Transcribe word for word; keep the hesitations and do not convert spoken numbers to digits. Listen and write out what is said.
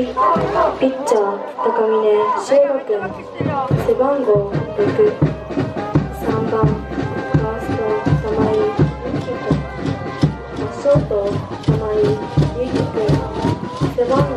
ピッチャー高峰翔吾君、背番号ろく、さんばんファースト玉井由紀君、ショート玉井由紀君、背番号